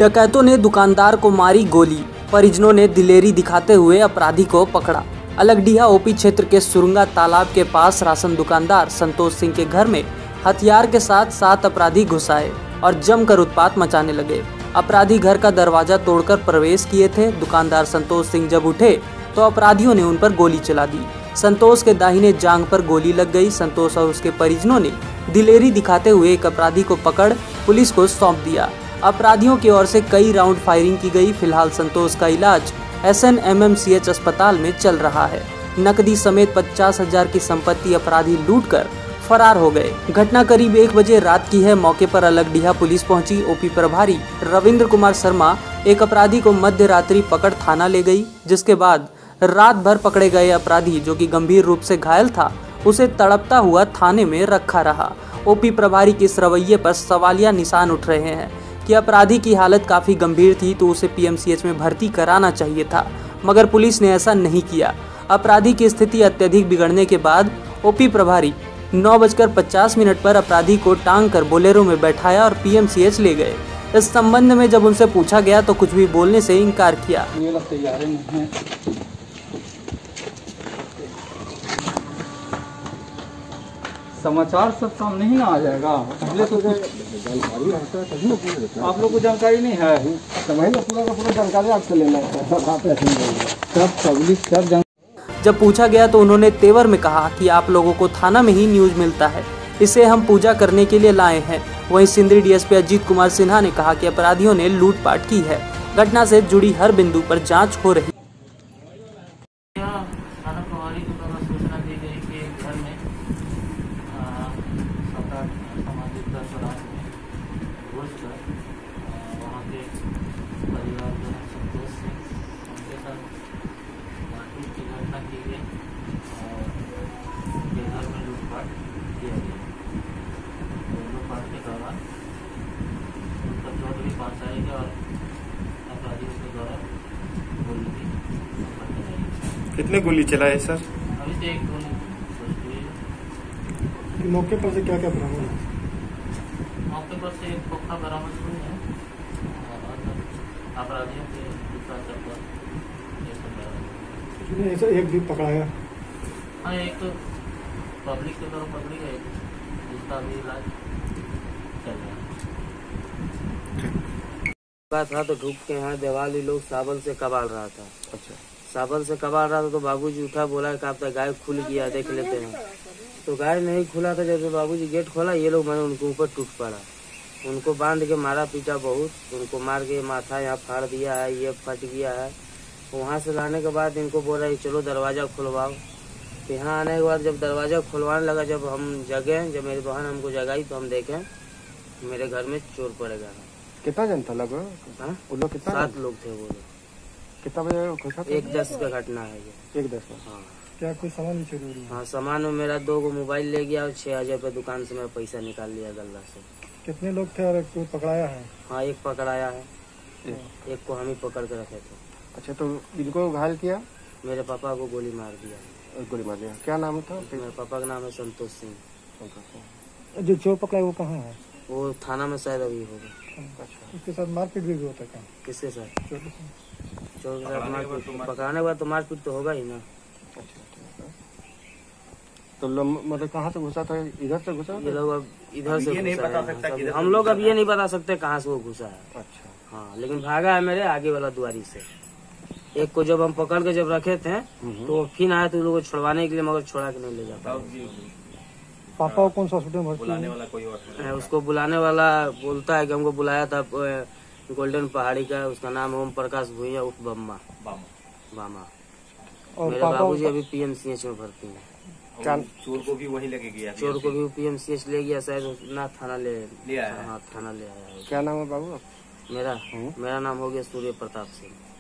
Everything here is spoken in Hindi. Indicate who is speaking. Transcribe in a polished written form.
Speaker 1: डकैतों ने दुकानदार को मारी गोली, परिजनों ने दिलेरी दिखाते हुए अपराधी को पकड़ा। अलगडीहा ओपी क्षेत्र के सुरंगा तालाब के पास राशन दुकानदार संतोष सिंह के घर में हथियार के साथ 7 अपराधी घुस आए और जमकर उत्पात मचाने लगे। अपराधी घर का दरवाजा तोड़कर प्रवेश किए थे। दुकानदार संतोष सिंह जब उठे तो अपराधियों ने उन पर गोली चला दी। संतोष के दाहिने जांघ पर गोली लग गई। संतोष और उसके परिजनों ने दिलेरी दिखाते हुए एक अपराधी को पकड़ पुलिस को सौंप दिया। अपराधियों की ओर से कई राउंड फायरिंग की गई। फिलहाल संतोष का इलाज SNMMCH अस्पताल में चल रहा है। नकदी समेत 50,000 की संपत्ति अपराधी लूटकर फरार हो गए। घटना करीब 1 बजे रात की है। मौके पर अलगडीहा पुलिस पहुंची। ओपी प्रभारी रविंद्र कुमार शर्मा एक अपराधी को मध्य रात्रि पकड़ थाना ले गई, जिसके बाद रात भर पकड़े गए अपराधी, जो कि गंभीर रूप से घायल था, उसे तड़पता हुआ थाने में रखा रहा। ओपी प्रभारी के इस रवैये पर सवालिया निशान उठ रहे हैं कि अपराधी की हालत काफी गंभीर थी तो उसे PMCH में भर्ती कराना चाहिए था, मगर पुलिस ने ऐसा नहीं किया। अपराधी की स्थिति अत्यधिक बिगड़ने के बाद ओपी प्रभारी 9:50 पर अपराधी को टांग कर बोलेरो में बैठाया और PMCH ले गए। इस संबंध में जब उनसे पूछा गया तो कुछ भी बोलने से इनकार किया।
Speaker 2: समाचार सब सामने ही ना आ जाएगा। पहले तो आप लोग को जानकारी नहीं है, पूरा का पूरा जानकारी आपसे लेना है।
Speaker 1: जब पूछा गया तो उन्होंने तेवर में कहा कि आप लोगों को थाना में ही न्यूज मिलता है, इसे हम पूजा करने के लिए लाए हैं। वहीं सिंदरी DSP अजीत कुमार सिन्हा ने कहा कि अपराधियों ने लूटपाट की है। घटना से जुड़ी हर बिंदु पर जांच हो रही।
Speaker 3: कितने गोली चला है सर?
Speaker 4: अभी तो एक गोली।
Speaker 3: मौके पर से क्या क्या बरामद है?
Speaker 4: मौके पर से एक खोखा बरामद हुई है और अपराधियों के
Speaker 3: एक भी पकड़ाया।
Speaker 4: हाँ, एक तो पब्लिक के तरफ पकड़ी गई, जिसका भी इलाज चल रहा है।
Speaker 5: था तो ढूक के यहाँ दिवाली लोग साबल से कबाड़ रहा था।
Speaker 3: अच्छा।
Speaker 5: साबल से कबाड़ रहा था तो बाबूजी उठा, बोला कि आप तो गाय खुल गया, देख लेते हैं। तो गाय नहीं खुला था। जब बाबूजी गेट खोला, ये लोग मैंने उनके ऊपर टूट पड़ा। उनको बांध के मारा पीटा बहुत। उनको मार के माथा यहाँ फाड़ दिया है, ये फट गया है। वहाँ से लाने के बाद इनको बोला कि चलो दरवाजा खुलवाओ। तो यहाँ आने के बाद जब दरवाजा खुलवाने लगा, जब हम जगे, जब मेरी बहन हमको जगाई तो हम देखें मेरे घर में चोर पड़ेगा।
Speaker 3: कितना जन था लगभग?
Speaker 5: 7 लोग थे। वो लोग
Speaker 3: कितना बजे?
Speaker 5: 1:10 का घटना है ये।
Speaker 3: 1:10 का।
Speaker 5: हाँ।
Speaker 3: क्या कोई सामान भी चोरी हुई?
Speaker 5: हाँ, सामान में मेरा 2 मोबाइल ले गया और 6,000 रुपये दुकान से मैं पैसा निकाल लिया गल्ला से।
Speaker 3: कितने लोग थे और कोई पकड़ाया है?
Speaker 5: हाँ, एक पकड़ाया है। एक को हम ही पकड़ के रखे थे।
Speaker 3: अच्छा, तो इनको घायल किया?
Speaker 5: मेरे पापा को गोली मार दिया।
Speaker 3: गोली मार दिया। क्या नाम था?
Speaker 5: मेरे पापा का नाम है संतोष सिंह।
Speaker 3: जो चोर पकड़ा वो कहाँ है?
Speaker 5: वो थाना में शायद अभी होगा।
Speaker 3: अच्छा। उसके साथ मारपीट भी होता है?
Speaker 5: किसके साथ? चोर के साथ मारपीट? पकड़ाने के बाद तो मारपीट तो होगा ही ना।
Speaker 3: तो मतलब कहाँ से घुसा था? इधर से घुसा?
Speaker 5: ये लोग अब इधर से नहीं बता सकते। हम लोग अब ये नहीं बता सकते कहाँ से वो घुसा है।
Speaker 3: अच्छा।
Speaker 5: हाँ, लेकिन भागा है मेरे आगे वाला दुआरी से। एक को जब हम पकड़ के जब रखे थे तो फिर आया तो लोगों को छुड़वाने के लिए, मगर छोड़ा के नहीं ले जाता।
Speaker 3: पापा को कौन सा हॉस्पिटल में भर्ती?
Speaker 4: बुलाने वाला कोई और है?
Speaker 5: उसको बुलाने वाला बोलता है कि हमको बुलाया था गोल्डन पहाड़ी का, उसका नाम ओम प्रकाश भुइया उर्फ बामा।
Speaker 3: और
Speaker 5: मेरे बाबूजी अभी PMCH में भर्ती है।
Speaker 4: चोर को भी वही लेके गया?
Speaker 5: चोर को भी PMCH ले गया, शायद ना थाना ले आया। हाँ, थाना ले आया।
Speaker 3: क्या नाम है बाबू?
Speaker 5: मेरा नाम हो गया सूर्य प्रताप सिंह।